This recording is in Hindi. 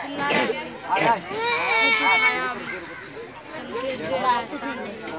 चिल्ला रहा है कुछ उठाया संकेत दे रहा है सामने